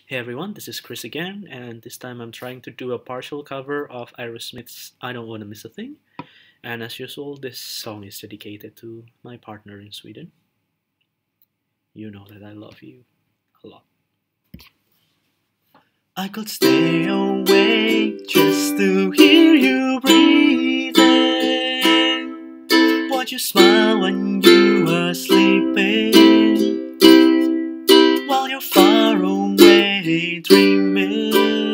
Hey everyone, this is Chris again, and this time I'm trying to do a partial cover of Aerosmith's I Don't Wanna Miss a Thing. And as usual, this song is dedicated to my partner in Sweden. You know that I love you a lot. I could stay awake just to hear you breathing. Watch you smile when you are sleeping, while you're far away dreaming.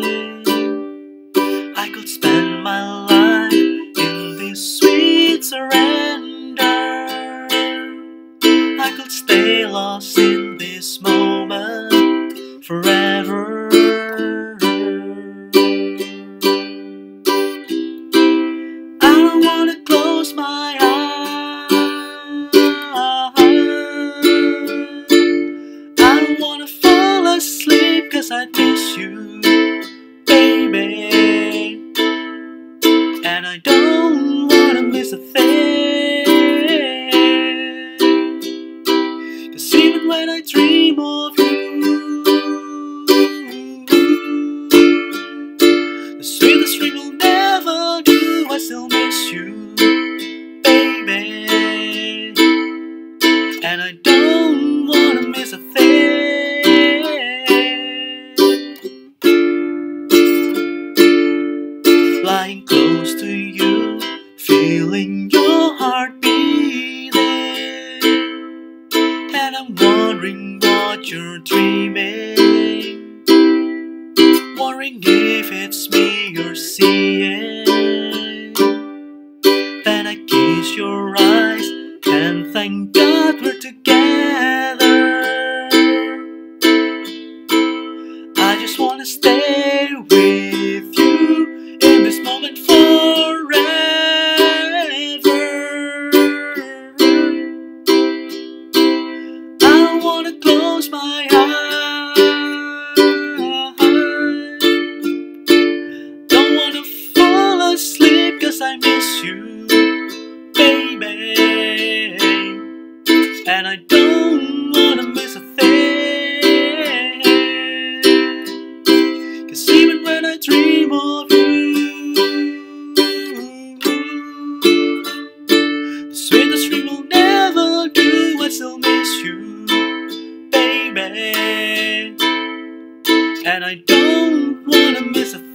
I could spend my life in this sweet surrender. I could stay lost in this moment forever. I don't wanna close my eyes. I don't wanna fall asleep 'cause I miss you, baby. And I don't wanna miss a thing. 'Cause even when I dream of you, the sweetest dream will never do. I still miss you, baby. And I don't wanna miss a thing. Lying close to you, feeling your heart beating, and I'm wondering what you're dreaming, wondering if it's me you're seeing. Then I kiss your eyes and thank God we're together. I just wanna stay with you in this moment forever. I don't wanna close my eyes. Don't wanna fall asleep 'cause I miss you, baby. And I don't wanna miss a thing. 'Cause even when I dream of you, the sweetest dream will never do. I still miss you, baby. And I don't wanna miss a thing.